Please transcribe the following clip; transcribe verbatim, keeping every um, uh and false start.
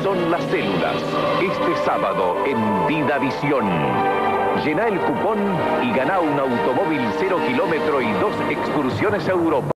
son las células. Este sábado en Vida Visión. Llená el cupón y gana un automóvil cero kilómetro y dos excursiones a Europa.